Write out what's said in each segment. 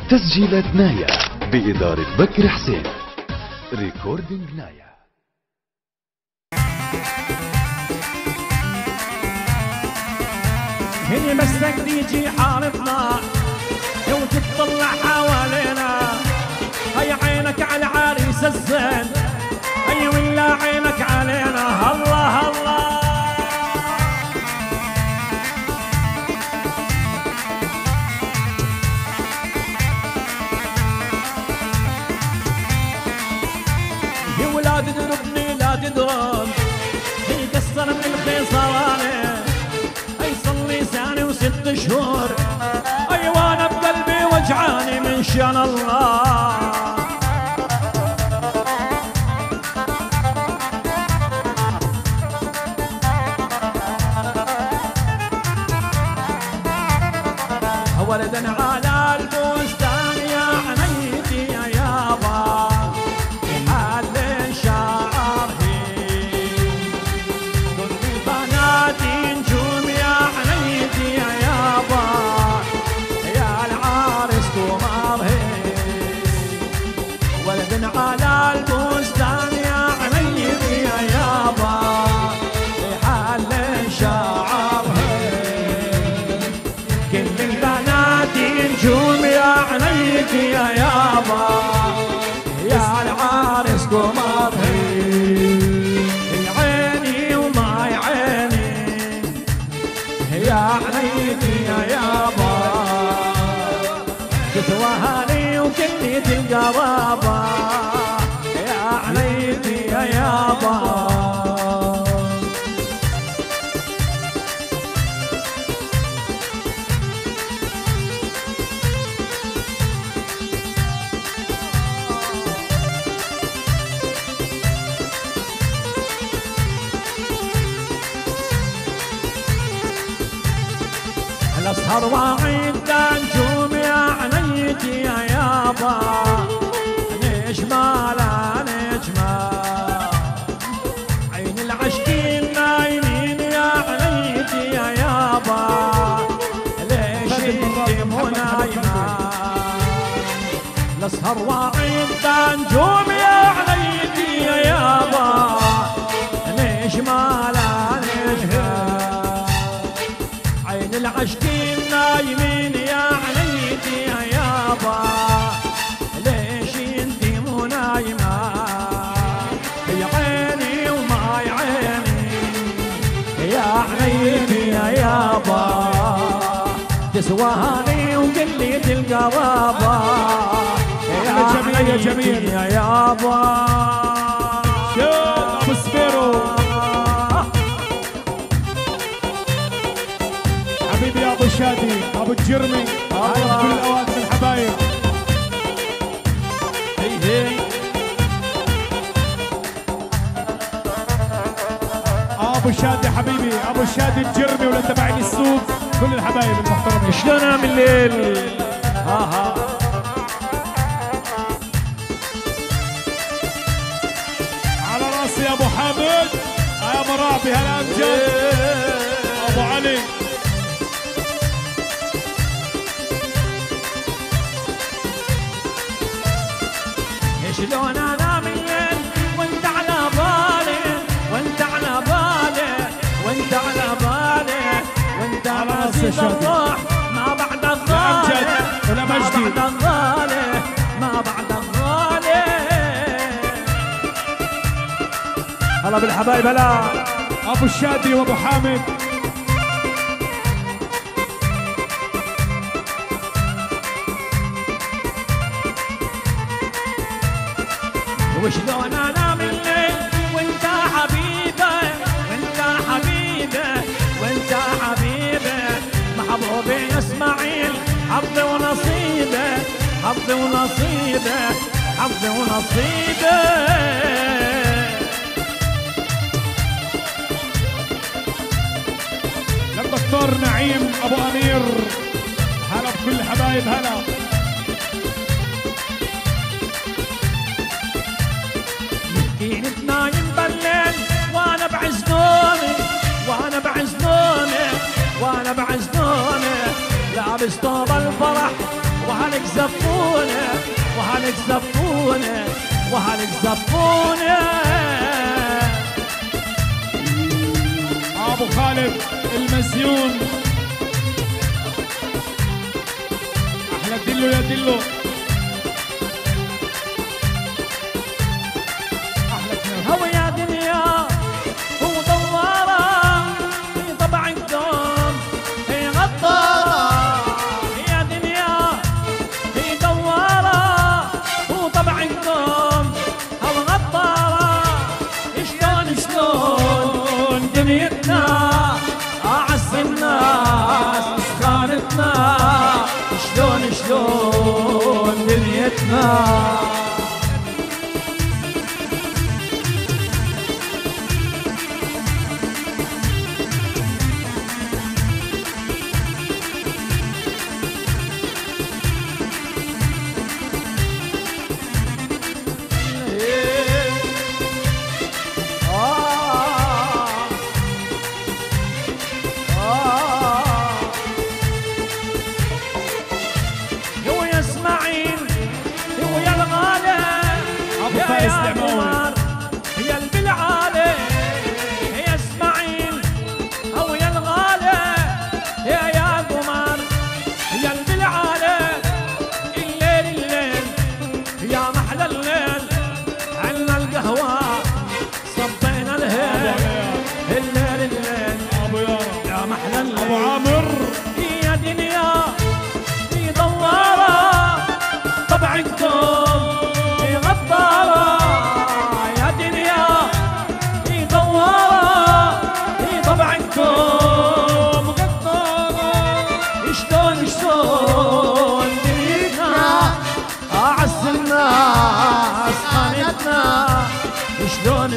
تسجيلات نايا بإدارة بكر حسين. ريكوردينج نايا. هني مسك يجي حارتنا لو تطلع حوالينا، هي عينك على العريس الزين، هي ولا عينك علينا. الله الله هي ولاد تدربني لا تدرون، هي قصر من الخيصراني، هي صار لي سنة وست شهور، اي وانا بقلبي وجعاني من شان الله. ولدا على البستان يا عنيتي يا يابا، حال شعر كل البنات نجوم يا عنيتي يا يابا، يا العارس قمر ولدا على البستان يا عنيتي يا يابا، حال شعر كل البنات نجوم يا عنيك يا يابا، يا العارس قمر عيني وما عيني يا عنيك يا يابا، تتوهني وكلية القرابة يا عنيك يا يابا. الاسهر واعيد نجوم يا عنيتي يا يابا، نجمال نجمال عين العشقين نايمين يا عنيتي يا يابا، ليش انت مو نايمه؟ الاسهر واعيد نجوم يا عنيتي يا يابا، نجمال نجمال عين العشقين نايمين يا عنيتي يا يابا، ليش انتي مو نايمة؟ يا عيني وما يا عيني يا عنيتي يا يابا، تسواهني وقلية القرابة يا عنيتي يا جميل يا يابا. شوف ابو سبيرو حبيبي يا ابو شادي ابو الجرمي، كل الاوقات الحبايب. ابو شادي حبيبي ابو شادي الجرمي ولا تبعني السوق، كل الحبايب المحترمين. شلون من الليل على راسي يا ابو حامد يا مرابي هلا امجد ابو علي. شلون انا من الليل وانت على بالي، وانت على بالي، وانت على بالي، وانت على نصيب الروح ما بعد الغالي، ولا مجدي ما بعد الغالي، ما بعد الغالي. هلا بالحبايب هلا ابو الشادي وابو حامد. وشلون انا من الليل وانت حبيبه، وانت حبيبه، وانت حبيبه، محبوبي يا اسماعيل حظي ونصيبه، حظي ونصيبه، حظي ونصيبه. للدكتور نعيم ابو امير هلا بكل الحبايب هلا. كنت نايم بالليل وانا بعز نومي، وانا بعز نومي، وانا بعز نومي، لابس طوب الفرح وهلك زفوف زفونة وهلك زفونة. ابو خالد المزيون، احلى دلو يا دلو، احلى كلام. هو يا دنيا هو دوارة في طبع الدوم هي غطارة. يا دنيا هي دوارة هو طبع الدوم هو غطارة. شلون دنيتنا أعز الناس خانتنا. شلون دنيتنا. هو يا اسماعيل هو يا الغالي ابو يا فارس العماوي، هي البلعالي. يا اسماعيل هو يا الغالي يا قمر يا البلعالي. الليل يا محلى الليل عنا القهوة صبينا الهيل. الليل ابو يارا، يا محلى الليل ابو عامر، يا دنيا في دوارة طبع الدوم في غطارة. يا دنيا في دوارة في طبع الدوم غطارة. شلون دنيتنا أعز الناس خانتنا. شلون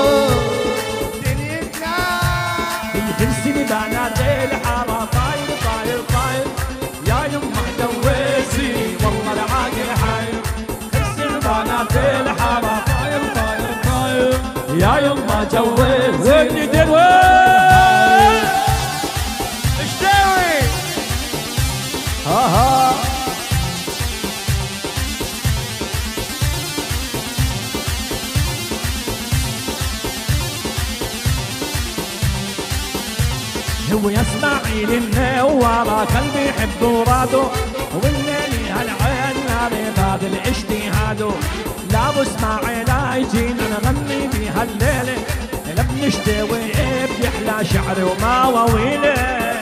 دنيتنا في ترسل بنات الحارة طاير طاير طاير. يا يما جوزي والله العاقل حاير. ترسل بنات الحارة طاير طاير طاير. يا يما جوزي وين دلوي ايش تسوي؟ ها هو يا اسماعيل النوارة قلبي يحب وراده. والليل هالعين ناري باب الاجتهاد. لا ابو اسماعيل يجينا نغني بها الليلة. لا بنشتوي بيحلى شعري ومواويله.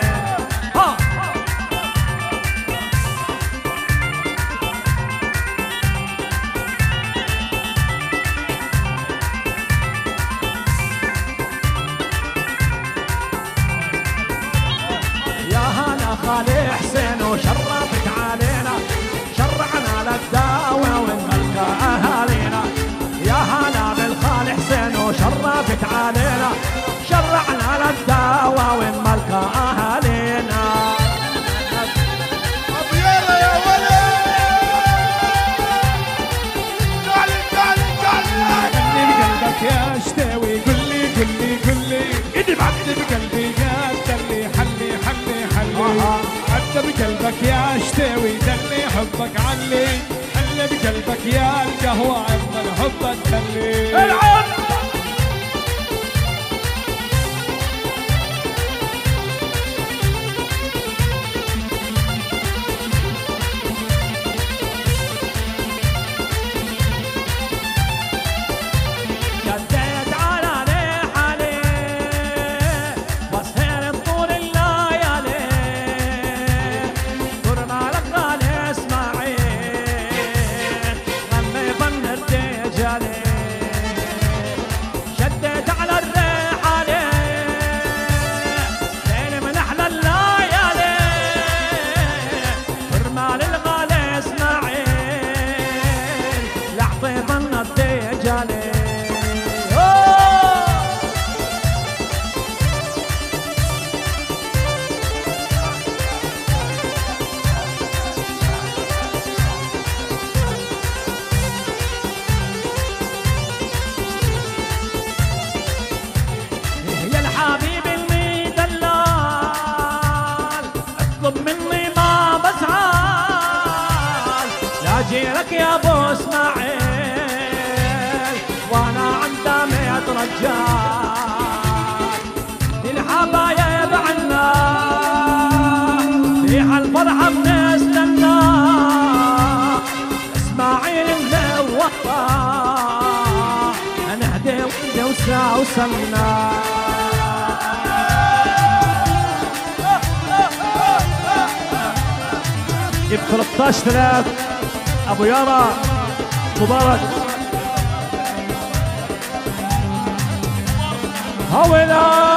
خالي حسين وشرفت علينا. شرعنا للدعوة والملكة أهالينا. يا هلا بالخالي حسين وشرفت علينا. شرعنا للدعوة والملكة أهالينا. أبو يلا يا ولد تعالي تعالي تعالي. غني بقلبك يا شتاوي، قلي قلي قلي ايدي بعد بقلبي قدلي حلي حلي حلي. عدى بقلبك يا شتاوي دلي حبك علي. حلي بقلبك يا القهوة عمر حبك دلي. العب جديت على ريحاني وسهر طول الليالي. دور مالك غالي اسماعيل غني فن الرجالي. شديت على الريحاني ليل من احلى الليالي. دور مال الغالي اسماعيل لعطي فن الرجالي. يا الحبيب المدلال اطلب مني ما بزعل. اجي لك يا ابو اسماعيل وانا عند 100 رجال الحبايب عنا ريح الفرحه بنستنى اسماعيل ملوطه نهدي وسا وصلنا جيب 13 ابو يارا مبارك هولا